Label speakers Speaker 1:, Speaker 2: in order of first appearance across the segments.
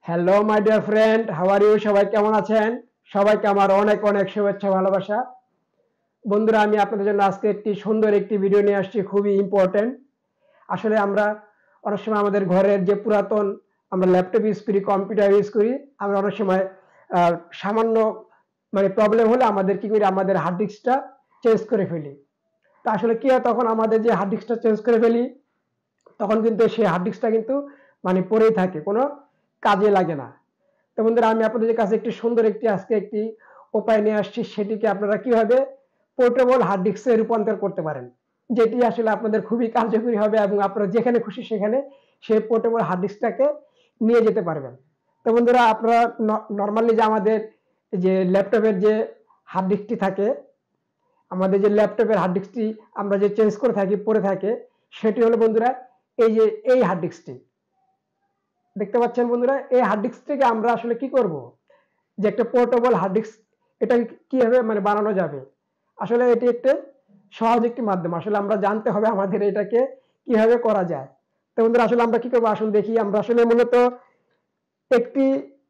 Speaker 1: Hello my dear friend, how are you? সবাই কেমন আছেন? সবাইকে আমার অনেক অনেক শুভেচ্ছা ভালোবাসা। বন্ধুরা, আমি আপনাদের জন্য আজকে একটি সুন্দর একটি ভিডিও নিয়ে আসছি, খুবই ইম্পর্টেন্ট। আসলে আমরা অনেক সময় আমাদের ঘরের যে পুরাতন আমরা ল্যাপটপ ইউজ করি, কম্পিউটার ইউজ করি, আমরা অনেক সময় সামান্য প্রবলেম হলে আমাদের কি করি, আমাদের হার্ড ডিস্কটা চেঞ্জ করে ফেলি। তা আসলে কি হয়, তখন আমাদের যে হার্ড ডিস্কটা চেঞ্জ করে ফেলি, তখন কিন্তু সেই হার্ড ডিস্কটা কিন্তু পড়েই থাকে, কোনো কাজে লাগে না। তো বন্ধুরা, আমি আপনাদের কাছে একটি সুন্দর আজকে একটি উপায় নিয়ে আসছি, সেটিকে আপনারা কিভাবে পোর্টেবল হার্ড ডিস্কে রূপান্তর করতে পারেন, যেটি আসলে আপনাদের খুবই কার্যকরী হবে এবং আপনারা যেখানে খুশি সেখানে সেই পোর্টেবল হার্ড ডিস্কটাকে নিয়ে যেতে পারবেন। তো বন্ধুরা, আপনারা নর্মালি যে আমাদের যে ল্যাপটপের যে হার্ড ডিস্কটি থাকে, আমাদের যে ল্যাপটপের হার্ড ডিস্কটি আমরা যে চেঞ্জ করে থাকি, পড়ে থাকে, সেটি হলো বন্ধুরা এই হার্ড ডিস্কটি দেখতে পাচ্ছেন। বন্ধুরা, এই হার্ড ডিস্ক থেকে আমরা আসলে কি করব, যে একটা পোর্টেবল হার্ড ডিস্ক এটা কিভাবে বানানো যাবে। আসলে এটি একটা সহজ একটি মাধ্যম, আসলে আমরা জানতে হবে আমাদের এটাকে কিভাবে করা যায়। তো বন্ধুরা, আসলে আমরা কি করবো, আসুন দেখি। আমরা আসলে মূলত একটি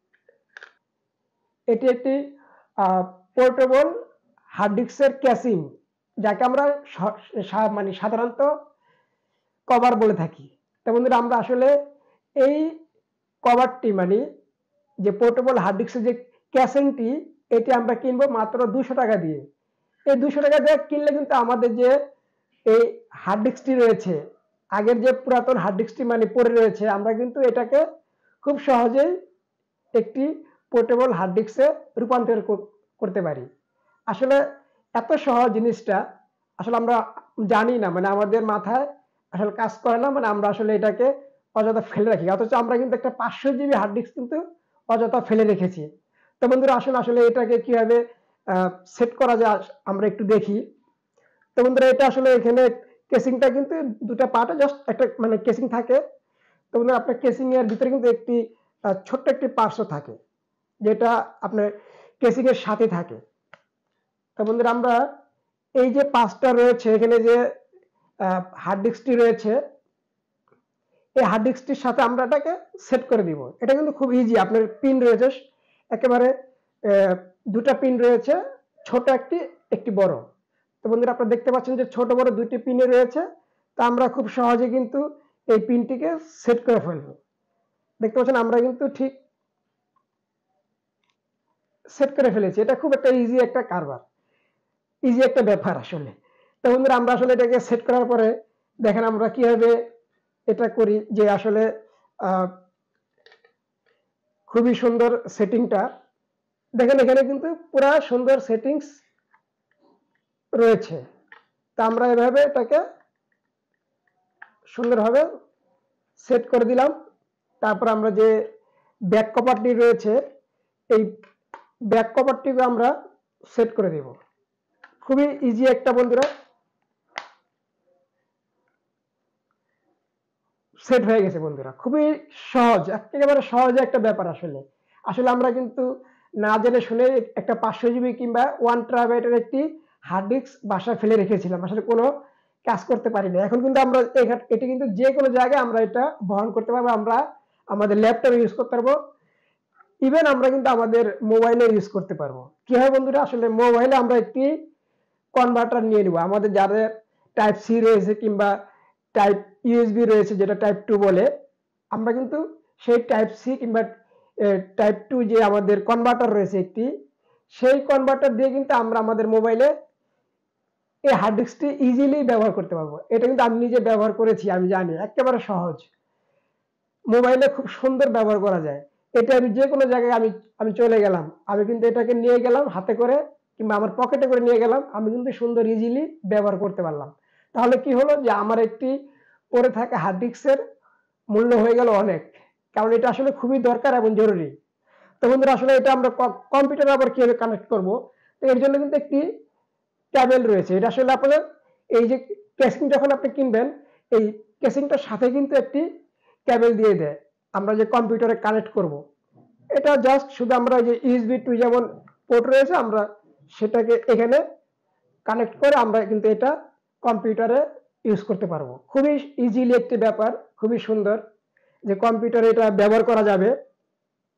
Speaker 1: এটি একটি পোর্টেবল হার্ড ডিস্কের ক্যাসিং, যাকে আমরা সাধারণত কভার বলে থাকি। তো বন্ধুরা, আমরা আসলে এই কভারটি যে পোর্টেবল হার্ড ডিস্কের যে ক্যাসিংটি, এটি আমরা কিনবো মাত্র 200 টাকা দিয়ে। এই 200 টাকা দিয়ে কিনলে কিন্তু আমাদের যে এই হার্ড ডিস্কটি রয়েছে, আগের যে পুরাতন হার্ড ডিস্কটি পড়ে রয়েছে, আমরা কিন্তু এটাকে খুব সহজেই একটি পোর্টেবল হার্ড ডিস্কে রূপান্তর করতে পারি। আসলে এত সহজ জিনিসটা আসলে আমরা জানি না, আমাদের মাথায় আসলে কাজ করে না। আমরা আসলে এটাকে অযথা ফেলে রাখি, অথচ আমরা কিন্তু একটা 500 জিবি হার্ড ডিস্ক কিন্তু অযথা ফেলে রেখেছি। তো বন্ধুরা, আসলে এটাকে কিভাবে সেট করা যায় আমরা একটু দেখি। তো বন্ধুরা, এটা আসলে এখানে কেসিংটা কিন্তু দুটো পার্টে, জাস্ট একটা কেসিং থাকে। তো বন্ধুরা, আপনার কেসিং এর ভিতরে কিন্তু একটি ছোট্ট একটি পার্টসও থাকে, যেটা আপনার কেসিং এর সাথে থাকে। তো বন্ধুরা, আমরা এই যে পাঁচটা রয়েছে এখানে, যে হার্ড ডিস্কটি রয়েছে, এই হার্ড ডিস্কটির সাথে আমরা এটাকে সেট করে দিব। এটা কিন্তু খুব ইজি। আপনার পিন রয়েছে একেবারে দুটা পিন রয়েছে, ছোট একটি, একটি বড়। তো বন্ধুরা, আপনারা দেখতে পাচ্ছেন যে ছোট বড় দুইটি পিনে রয়েছে। তো আমরা খুব সহজে কিন্তু এই পিনটিকে সেট করে ফেলবো। দেখতে পাচ্ছেন আমরা কিন্তু ঠিক সেট করে ফেলেছি। এটা খুব একটা ইজি একটা কারবার, ইজি একটা ব্যাপার আসলে। তো বন্ধুরা, আমরা আসলে এটাকে সেট করার পরে দেখেন আমরা কিভাবে এটা করি, যে আসলে খুবই সুন্দর সেটিংটা দেখেন, এখানে কিন্তু পুরো সুন্দর সেটিংস রয়েছে। তা আমরা এভাবে এটাকে সুন্দরভাবে সেট করে দিলাম। তারপর আমরা যে ব্যাক কভারটি রয়েছে, এই ব্যাক কভারটিকে আমরা সেট করে দেব। খুবই ইজি একটা, বন্ধুরা, সেট হয়ে গেছে। বন্ধুরা, খুবই সহজ, একেবারে সহজ একটা ব্যাপার। আসলে আসলে আমরা কিন্তু না জেনে শুনে একটা 500 জিবি কিংবা 1 টেরাবাইটের একটি হার্ড ডিস্ক বাসায় ফেলে রেখেছিলাম, আসলে কোনো কাজ করতে পারি না। এখন কিন্তু আমরা এটি কিন্তু যে কোনো জায়গায় আমরা এটা বহন করতে পারবো। আমরা আমাদের ল্যাপটপে ইউজ করতে পারবো, ইভেন আমরা কিন্তু আমাদের মোবাইলে ইউজ করতে পারবো। কি হয় বন্ধুরা, আসলে মোবাইলে আমরা একটি কনভার্টার নিয়ে নিব। আমাদের যাদের টাইপ সি রয়েছে কিংবা টাইপ ইউএসবি রয়েছে, যেটা টাইপ 2 বলে, আমরা কিন্তু সেই টাইপ সি কিংবা টাইপ 2 যে আমাদের কনভার্টার রয়েছে একটি, সেই কনভার্টার দিয়ে কিন্তু আমরা আমাদের মোবাইলে এই হার্ড ডিস্কটি ইজিলি ব্যবহার করতে পারবো। এটা কিন্তু আমি নিজে ব্যবহার করেছি, আমি জানি একেবারে সহজ, মোবাইলে খুব সুন্দর ব্যবহার করা যায়। এটা আমি যে কোনো জায়গায় আমি চলে গেলাম, আমি কিন্তু এটাকে নিয়ে গেলাম হাতে করে কিংবা আমার পকেটে করে নিয়ে গেলাম, আমি কিন্তু সুন্দর ইজিলি ব্যবহার করতে পারলাম। তাহলে কি হলো, যে আমার একটি পড়ে থাকা হার্ড ডিস্কের মূল্য হয়ে গেল অনেক, কারণ এটা আসলে খুবই দরকার এবং জরুরি। তো বন্ধুরা, আসলে এটা আমরা কম্পিউটারে আবার কিভাবে কানেক্ট করব, তো এর জন্য কিন্তু একটি কেবল রয়েছে। এটা আসলে আপনার এই যে কেসিং যখন আপনি কিনবেন, এই কেসিংটার সাথে কিন্তু একটি কেবল দিয়ে দেয়, আমরা যে কম্পিউটারে কানেক্ট করব। এটা জাস্ট শুধু আমরা যে ইউএসবি টু যেমন পোর্ট রয়েছে, আমরা সেটাকে এখানে কানেক্ট করে আমরা কিন্তু এটা কম্পিউটারে ইউজ করতে পারবো। খুবই ইজিলি একটি ব্যাপার, খুবই সুন্দর যে কম্পিউটারে এটা ব্যবহার করা যাবে।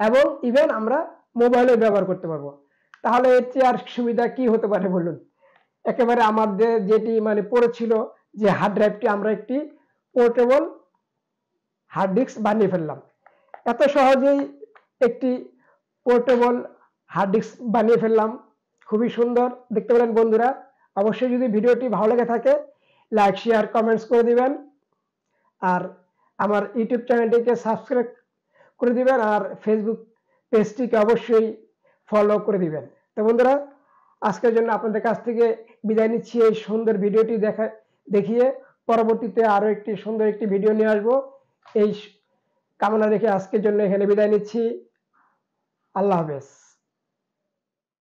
Speaker 1: এবং ইভেন আমরা মোবাইলে ব্যবহার করতে পারবো। তাহলে এর চেয়ে আর সুবিধা কি হতে পারে বলুন? একেবারে আমাদের যেটি মানে পড়েছিল যে হার্ড ড্রাইভটি আমরা একটি পোর্টেবল হার্ড ডিস্ক বানিয়ে ফেললাম। এত সহজেই একটি পোর্টেবল হার্ড ডিস্ক বানিয়ে ফেললাম। খুবই সুন্দর দেখতে পেলেন বন্ধুরা। অবশ্যই যদি ভিডিওটি ভালো লেগে থাকে লাইক শেয়ার কমেন্টস করে দিবেন, আর আমার ইউটিউব চ্যানেলটিকে সাবস্ক্রাইব করে দিবেন, আর ফেসবুক পেজটিকে অবশ্যই ফলো করে দিবেন। তো বন্ধুরা, আজকের জন্য আপনাদের কাছ থেকে বিদায় নিচ্ছি এই সুন্দর ভিডিওটি দেখিয়ে। পরবর্তীতে আরো একটি সুন্দর একটি ভিডিও নিয়ে আসবো এই কামনা রেখে আজকের জন্য এখানে বিদায় নিচ্ছি। আল্লাহ হাফেজ।